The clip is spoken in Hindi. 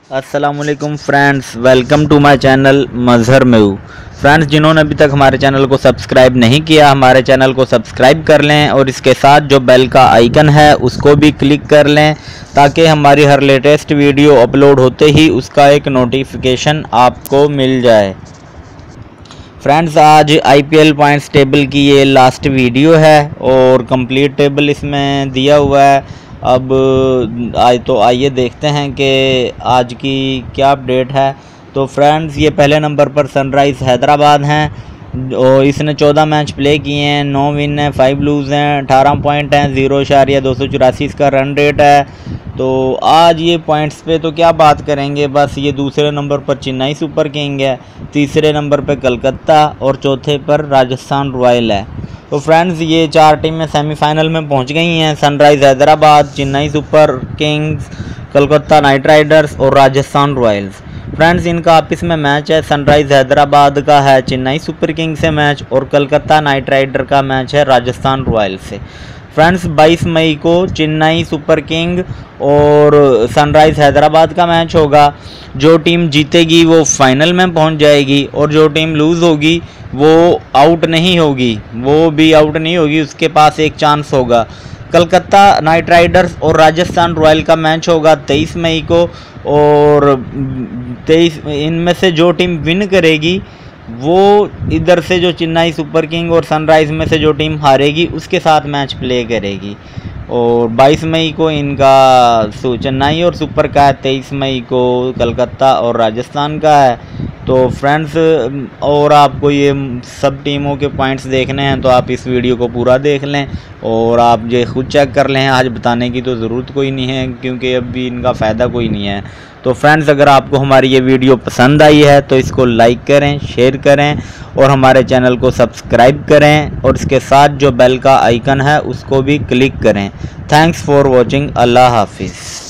अस्सलामुअलैकुम friends, welcome to my channel Mazhar में हूँ। फ्रेंड्स, जिन्होंने अभी तक हमारे चैनल को सब्सक्राइब नहीं किया, हमारे चैनल को सब्सक्राइब कर लें और इसके साथ जो बेल का आइकन है उसको भी क्लिक कर लें ताकि हमारी हर लेटेस्ट वीडियो अपलोड होते ही उसका एक नोटिफिकेशन आपको मिल जाए। फ्रेंड्स, आज IPL पॉइंट्स टेबल की ये लास्ट वीडियो है और कंप्लीट टेबल इसमें दिया हुआ है। अब आइए देखते हैं कि आज की क्या अपडेट है। तो फ्रेंड्स, ये पहले नंबर पर सनराइज़ हैदराबाद हैं और इसने 14 मैच प्ले किए हैं, 9 विन हैं, 5 लूज़ हैं, 18 पॉइंट हैं, 0.284 इसका रन रेट है। तो आज ये पॉइंट्स पे तो क्या बात करेंगे, बस ये दूसरे नंबर पर चेन्नई सुपर किंग है, तीसरे नंबर पे कलकत्ता और चौथे पर राजस्थान रॉयल है। तो फ्रेंड्स, ये 4 टीमें सेमीफाइनल में पहुंच गई हैं, Sunrisers Hyderabad, Chennai Super Kings, Calcutta Knight Riders और राजस्थान रॉयल्स। फ्रेंड्स, इनका आपस में मैच है, सनराइज़ हैदराबाद का है चेन्नई सुपर किंग से मैच और कलकत्ता नाइट राइडर का मैच है राजस्थान रॉयल्स से। फ्रेंड्स, 22 मई को चेन्नई सुपर किंग और सनराइज़ हैदराबाद का मैच होगा। जो टीम जीतेगी वो फाइनल में पहुंच जाएगी और जो टीम लूज़ होगी वो आउट नहीं होगी, वो भी आउट नहीं होगी, उसके पास एक चांस होगा। कलकत्ता नाइट राइडर्स और राजस्थान रॉयल का मैच होगा 23 मई को और 23 इनमें से जो टीम विन करेगी वो इधर से जो चेन्नई सुपर किंग और सनराइज़ में से जो टीम हारेगी उसके साथ मैच प्ले करेगी। और 22 मई को इनका चेन्नई और सुपर का है, 23 मई को कलकत्ता और राजस्थान का है। तो फ्रेंड्स, और आपको ये सब टीमों के पॉइंट्स देखने हैं तो आप इस वीडियो को पूरा देख लें और आप ये खुद चेक कर लें। आज बताने की तो ज़रूरत कोई नहीं है क्योंकि अभी इनका फ़ायदा कोई नहीं है। तो फ्रेंड्स, अगर आपको हमारी ये वीडियो पसंद आई है तो इसको लाइक करें, शेयर करें और हमारे चैनल को सब्सक्राइब करें और इसके साथ जो बेल का आइकन है उसको भी क्लिक करें। Thanks for watching. अल्लाह हाफिज़।